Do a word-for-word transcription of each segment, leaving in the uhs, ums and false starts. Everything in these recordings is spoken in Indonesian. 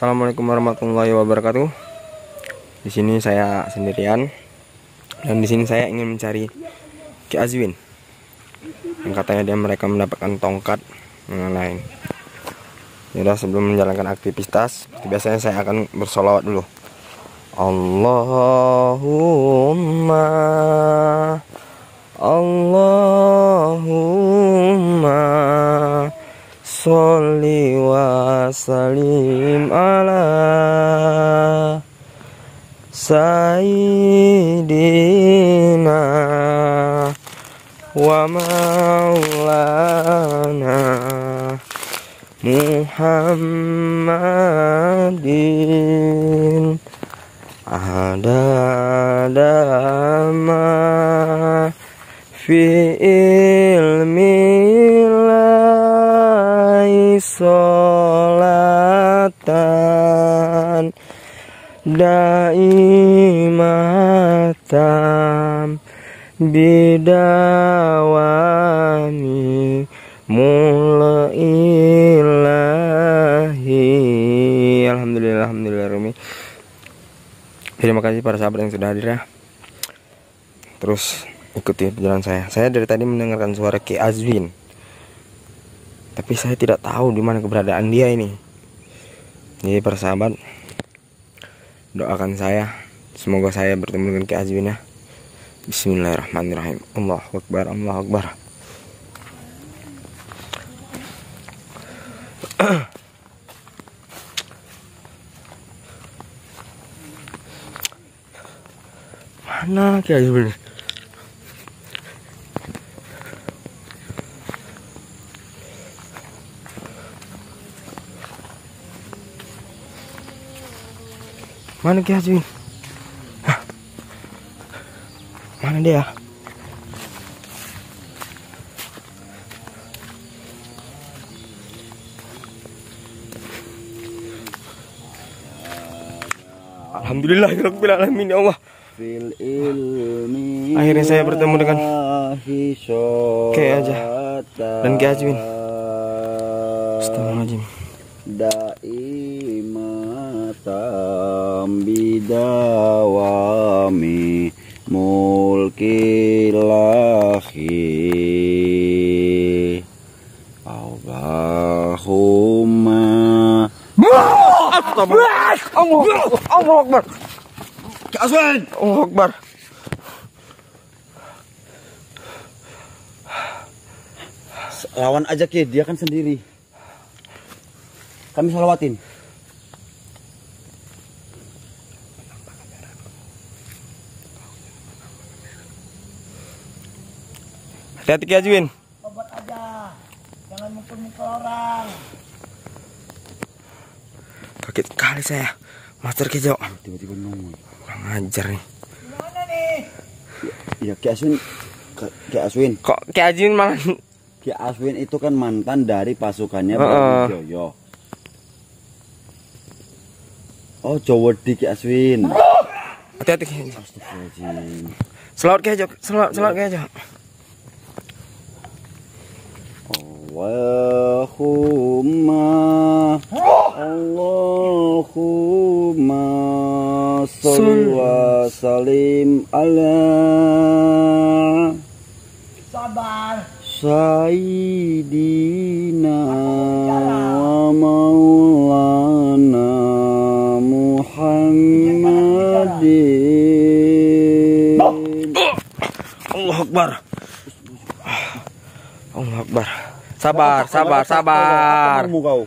Assalamualaikum warahmatullahi wabarakatuh. Di sini saya sendirian dan di sini saya ingin mencari Ki Azwin yang katanya dia mereka mendapatkan tongkat yang lain. Yaudah, sebelum menjalankan aktivitas seperti biasanya saya akan bersolawat dulu. Allahumma Allahumma sholli wa sallim ala sayyidina wa maulana Muhammadin adadama fi ilmi sholatan daimatan bidawami mulailahi. Alhamdulillah, alhamdulillah Rumi. Terima kasih para sahabat yang sudah hadir ya. Terus ikuti perjalanan saya. Saya dari tadi mendengarkan suara Ki Azwin, tapi saya tidak tahu di mana keberadaan dia ini. Jadi para sahabat, doakan saya, semoga saya bertemu dengan Ki Azwin ya. Bismillahirrahmanirrahim. Allahu Akbar, Allahu Akbar. Mana Ki Azwin? Mana Ki Azwin? Hah? Mana dia? Alhamdulillahirabbil alamin ya Allah. Akhirnya saya bertemu dengan Ki aja dan Ki Azwin. Astagfirullahaladzim. Daimatam bidawami mulkilahi Allahumma Allahu Akbar. Ki Azwin, Allahu Akbar. lawan aja Ki, dia kan sendiri. Kami salawatin. Hati-hati Ki Azwin. Obat aja, jangan mukul-mukul orang. Kaget sekali saya, Master Kejo. Tiba-tiba nongol. Kurang ajar nih. Gimana nih? Ya Ki Azwin, Ki Azwin. Kok Ki Azwin malah? Ki Azwin itu kan mantan dari pasukannya Uh, Brawijaya. Oh, Jawa di Ki Azwin. Hati-hati Ki. Astagfirullahaladzim. Selawat Ki Azwin, selawat, selawat Ki Azwin. Allahumma Allahumma sholli wa sallim ala Sabar. sayyidina wa maulana Muhammadin. Allahu Akbar. Allahu Akbar. Sabar, sabar, sabar. Kamu kau.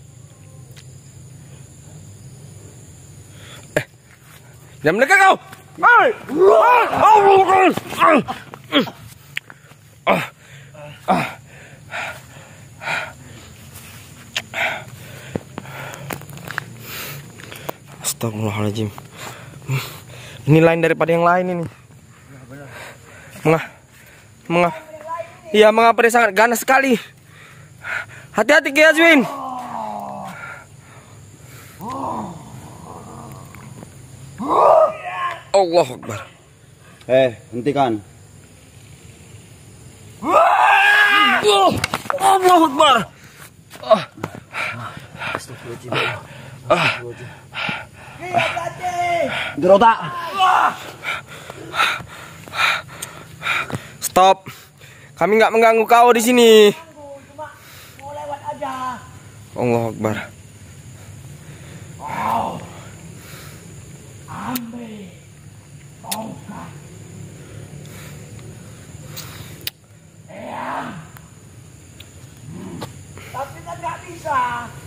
Eh, jangan mendekat kau. Hai. Allahu Akbar. Ah. Ah. Astagfirullahaladzim. Ini lain daripada yang lain ini. Mengah, mengah. Iya, mengapa dia sangat ganas sekali. Hati-hati Ki Azwin. Allahu Akbar. Eh, hentikan. Allahu Akbar. Gerota. Stop. Kami nggak mengganggu kau di sini. Cuma mau lewat aja. Allahu Akbar. Oh. Ambil tongkat. Eyang. Hmm. Tapi kan nggak bisa.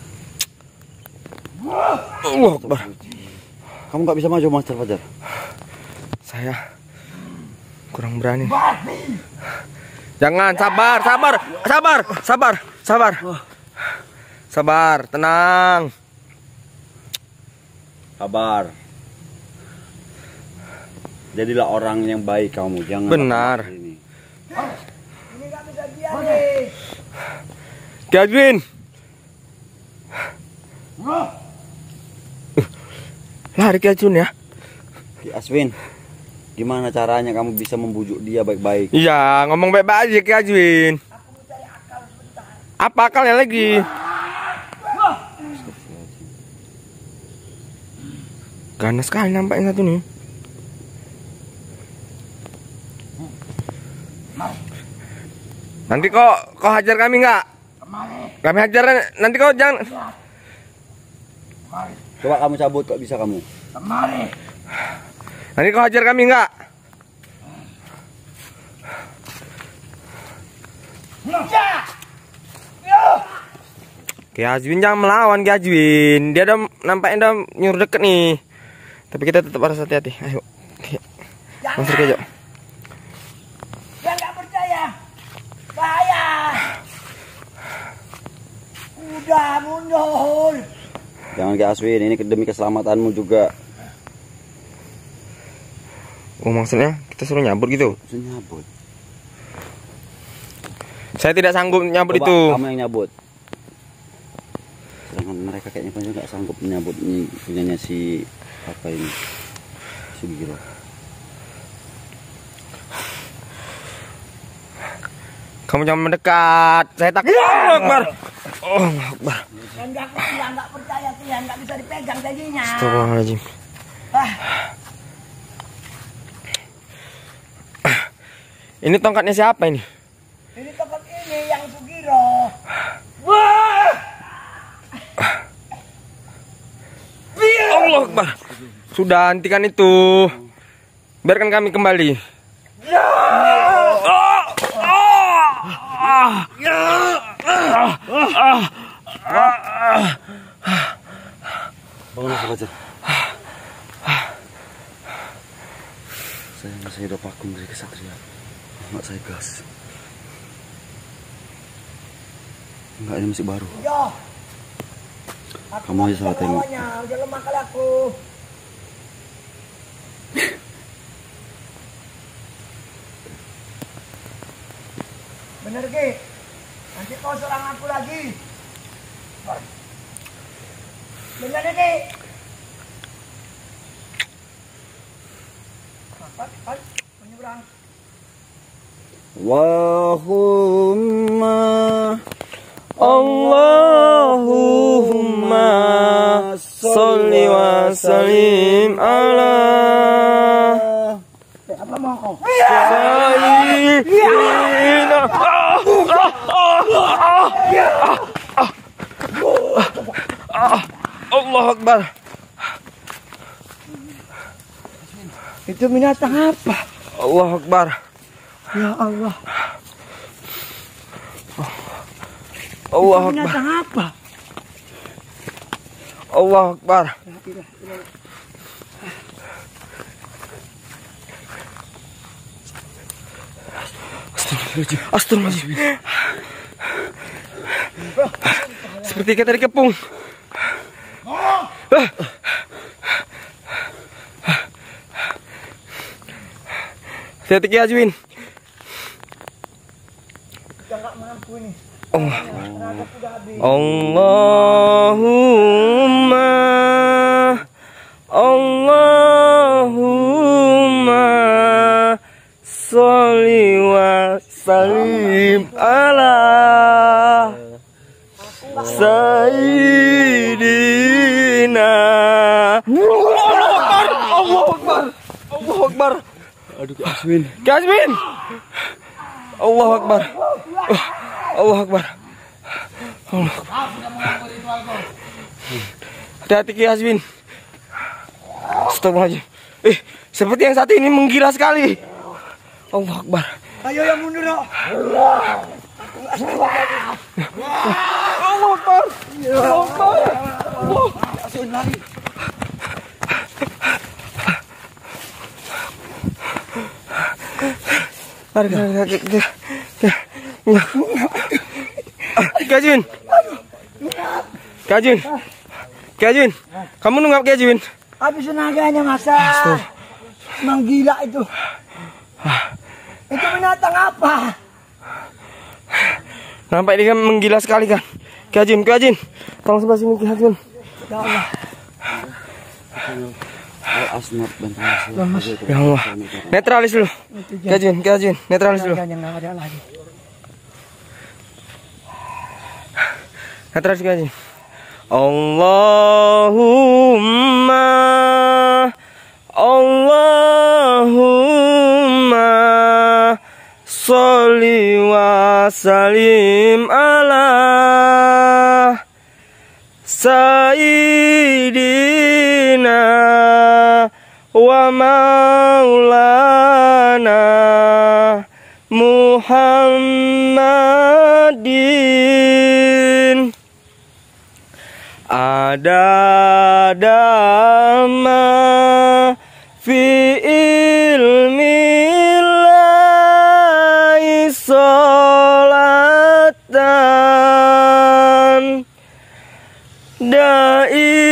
Allahu Akbar. Kamu nggak bisa maju, Master Fajar. Saya kurang berani. Mati. Jangan, sabar, sabar, sabar, sabar, sabar. Sabar, tenang. Sabar. Jadilah orang yang baik kamu, jangan. Benar. Ini. Ini nggak bisa biarin. Ki Azwin. Lari Ki Azwin ya. Ki Azwin, gimana caranya kamu bisa membujuk dia baik-baik? Iya, ngomong baik-baik aja Ki Azwin. Aku mencari akal sebentar. Apa akalnya lagi? Ganas sekali nampaknya satu nih. Nanti kok kau hajar kami nggak? Kami hajar nanti kau jangan. Coba kamu cabut, kok bisa kamu? Kemari. Nanti kau hajar kami nggak? Ya. Yo. Ki Azwin jangan melawan Ki Azwin. Dia udah nampaknya udah nyuruh deket nih. Tapi kita tetap harus hati-hati. Ayo. Masuk aja. Dia nggak percaya. Bahaya. Udah mundur. Jangan Ki Azwin, ini demi keselamatanmu juga. Oh maksudnya kita suruh nyabut gitu? Suruh nyabut. Saya tidak sanggup nyabut Coba itu. kamu yang nyabut. Sedangkan mereka kayaknya pun juga sanggup menyabut ini punyanya si apa ini, si Giro. Kamu jangan mendekat. Saya takut. Oh Akbar. Oh Akbar. Dan nggak dia nggak percaya dia nggak bisa dipegang jadinya. Astagfirullahaladzim. Ah. Ini tongkatnya siapa ini? Ini tempat ini yang Sugiro. Wah! Allah Akbar. Sudah hentikan itu. Biarkan kami kembali. Ya! Ah! Ah! Ya! Ah! Ah! Ah! Bangun aku baca. Saya masih hidup vakum dari kesatria. Enggak saya gas. Enggak, ini masih baru. Yo. Kamu aja salah tengok. Udah lemah kali aku. Bener Ki. Nanti kau serang aku lagi. Bener Ki. Apa? Apa? Menyeberang. Wahumma Allahumma sholli wa sallim ala Apa mau kau? sayyidina. Allah Akbar. Itu binatang apa? Allah Akbar. Ya Allah. Allah Itu Akbar. binatang apa? Allah Akbar. Astagfirullahaladzim. Seperti kata dikepung. Hati-hati Ki Azwin. Kita nggak mampu ini. Oh. Tenaga sudah habis. Allahumma Allahumma sholli wa sallim ala sayyidina Aduh, Ki Azwin. Ki Azwin. Allahu Akbar. Uh, Allahu Akbar. Allah. Hati-hati Ki Azwin. Astagfirullahaladzim. Eh, seperti yang satu ini menggila sekali. Allahu Akbar. Ayo yang mundur. No. Allahu Akbar. Allahu Akbar. Allah. Lari. Lari, lari, lari. Ki Azwin. Ki Azwin. Ki Azwin. Kamu nunggak Ki Azwin? Habis tenaganya masa. Emang gila itu. Itu binatang apa? Nampak dia kan menggila sekali kan. Ki Azwin, Ki Azwin. Tolong sebelah sini Ki Azwin. Ya Allah. Asmat bantuan saya. Ya Allah. Netralis dulu. Ki Azwin, Ki Azwin, netralis dulu. Yang nggak ada lagi. Netralis Ki Azwin. Allahumma Allahumma sholli wa sallim ala sayyidina wa maulana Muhammadin ada dama fi ilmillahi sholatan da'i